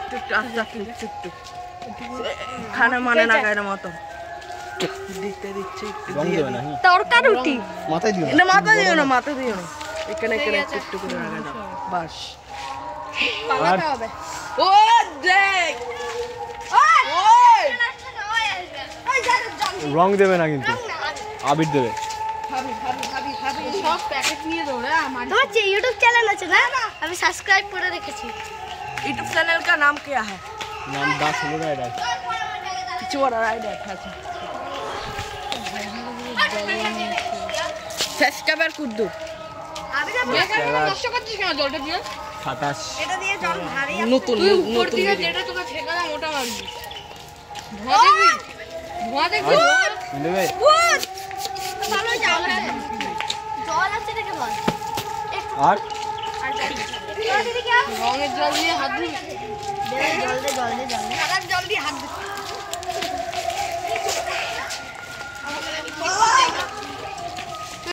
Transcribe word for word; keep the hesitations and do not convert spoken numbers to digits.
একটু একটু আস্তে আস্তে একটু একটু খানা মানে না গায়ের মতো দিতে দিচ্ছে একটু দিয়ে তরকা রুটি মাথায় দিও না মাথা দিও না মাথা দিও না এখানে এখানে একটু একটু করে লাগা দাও বাস পালাতে হবে ও দেখ রং দেবে না কিন্তু আবির দেবে ভাবি ভাবি ভাবি ভাবি সব প্যাকেট নিয়ে দাও রে আমার তোমার যে ইউটিউব চ্যানেল আছে না আমি সাবস্ক্রাইব করে রেখেছি यूट्यूब चैनल का नाम क्या है নাম দাস হলো রাইডার কিছু বড় রাইডার আছে সাবস্ক্রাইবার কুদ্দু আমি না কষ্ট করছিস কেন জলটা দিয়ে সাতাশ এটা দিয়ে জল ভারী নতুন নতুন যেটা তোকে ঠেকালাম ওটা মারবি ধোয়া দেখবি ধোয়া দেখবি দেবে ভূত ভালো জল আছে জল আছে দেখে বল আর আর জল দিবি কি রঙের জল দিয়ে হাত ধুবি জল দে জল দে জল দে জল দিয়ে হাত